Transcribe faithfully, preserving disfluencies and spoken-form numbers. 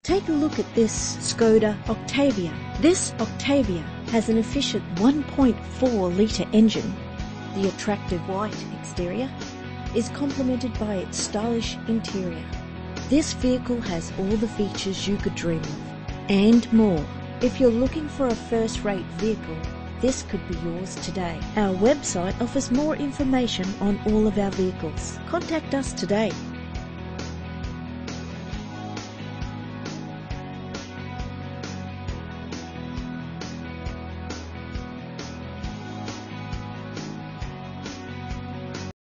Take a look at this Skoda Octavia. This Octavia has an efficient one point four litre engine. The attractive white exterior is complemented by its stylish interior. This vehicle has all the features you could dream of, and more. If you're looking for a first-rate vehicle, this could be yours today. Our website offers more information on all of our vehicles. Contact us today.